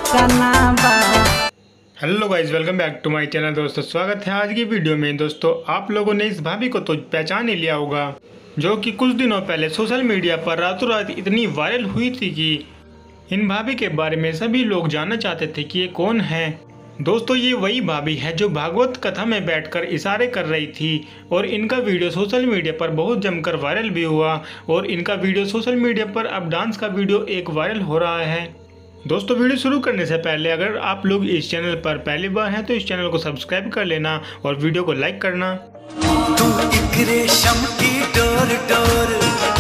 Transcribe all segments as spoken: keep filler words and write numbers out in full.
Hello guys, welcome back to my channel. दोस्तों स्वागत है आज की वीडियो में। दोस्तों आप लोगों ने इस भाभी को तो पहचान ही लिया होगा, जो कि कुछ दिनों पहले सोशल मीडिया पर रातों रात इतनी वायरल हुई थी कि इन भाभी के बारे में सभी लोग जानना चाहते थे कि ये कौन है। दोस्तों ये वही भाभी है जो भागवत कथा में बैठकर इशारे कर रही थी और इनका वीडियो सोशल मीडिया पर बहुत जमकर वायरल भी हुआ और इनका वीडियो सोशल मीडिया पर अब डांस का वीडियो एक वायरल हो रहा है। दोस्तों वीडियो शुरू करने से पहले अगर आप लोग इस चैनल पर पहली बार हैं तो इस चैनल को सब्सक्राइब कर लेना और वीडियो को लाइक करना। तू एक रेशम की डोर डोर।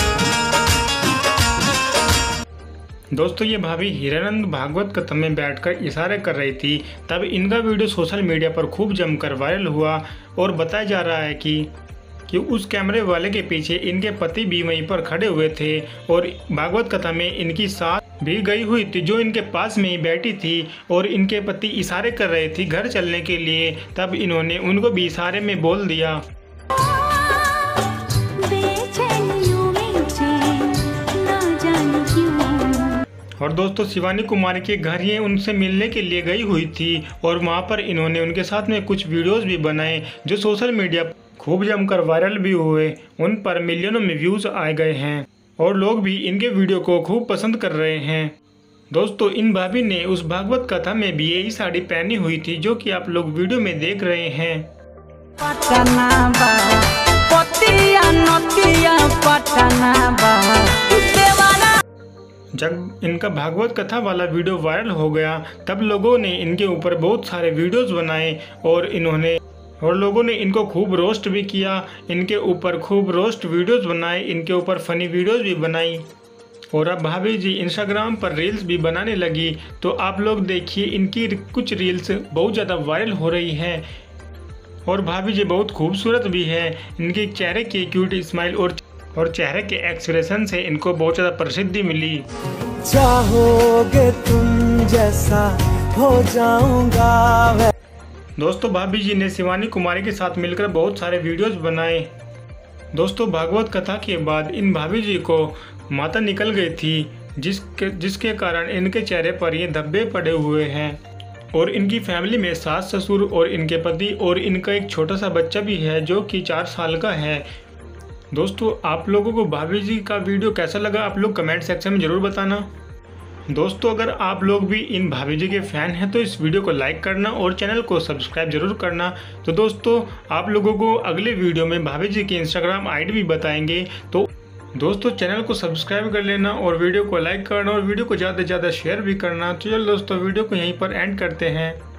दोस्तों ये भाभी हीरानंद भागवत कथा में बैठकर इशारे कर रही थी, तब इनका वीडियो सोशल मीडिया पर खूब जमकर वायरल हुआ और बताया जा रहा है कि कि उस कैमरे वाले के पीछे इनके पति भी वहीं पर खड़े हुए थे और भागवत कथा में इनकी सास भी गई हुई थी जो इनके पास में ही बैठी थी और इनके पति इशारे कर रहे थे घर चलने के लिए। तब इन्होंने उनको भी इशारे में बोल दिया। और दोस्तों शिवानी कुमारी के घर ये उनसे मिलने के लिए गई हुई थी और वहाँ पर इन्होंने उनके साथ में कुछ वीडियोस भी बनाए जो सोशल मीडिया खूब जमकर वायरल भी हुए। उन पर मिलियनों में व्यूज आ गए हैं और लोग भी इनके वीडियो को खूब पसंद कर रहे हैं। दोस्तों इन भाभी ने उस भागवत कथा में भी यही साड़ी पहनी हुई थी जो कि आप लोग वीडियो में देख रहे हैं। जब इनका भागवत कथा वाला वीडियो वायरल हो गया तब लोगों ने इनके ऊपर बहुत सारे वीडियोस बनाए और इन्होंने और लोगों ने इनको खूब रोस्ट भी किया। इनके ऊपर खूब रोस्ट वीडियोस बनाए, इनके ऊपर फनी वीडियोस भी बनाई और अब भाभी जी इंस्टाग्राम पर रील्स भी बनाने लगी। तो आप लोग देखिए इनकी कुछ रील्स बहुत ज़्यादा वायरल हो रही हैं और भाभी जी बहुत खूबसूरत भी है। इनके चेहरे की क्यूट स्माइल और और चेहरे के एक्सप्रेशन से इनको बहुत ज़्यादा प्रसिद्धि मिली। चाहोगे तुम जैसा हो जाऊंगा। दोस्तों भाभी जी ने शिवानी कुमारी के साथ मिलकर बहुत सारे वीडियोस बनाए। दोस्तों भागवत कथा के बाद इन भाभी जी को माता निकल गई थी जिसके जिसके कारण इनके चेहरे पर ये धब्बे पड़े हुए हैं और इनकी फैमिली में सास ससुर और इनके पति और इनका एक छोटा सा बच्चा भी है जो कि चार साल का है। दोस्तों आप लोगों को भाभी जी का वीडियो कैसा लगा आप लोग कमेंट सेक्शन में ज़रूर बताना। दोस्तों अगर आप लोग भी इन भाभी जी के फ़ैन हैं तो इस वीडियो को लाइक करना और चैनल को सब्सक्राइब जरूर करना। तो दोस्तों आप लोगों को अगले वीडियो में भाभी जी की इंस्टाग्राम आईडी भी बताएंगे। तो दोस्तों चैनल को सब्सक्राइब कर लेना और वीडियो को लाइक करना और वीडियो को ज़्यादा से ज़्यादा शेयर भी करना। तो चलो दोस्तों वीडियो को यहीं पर एंड करते हैं।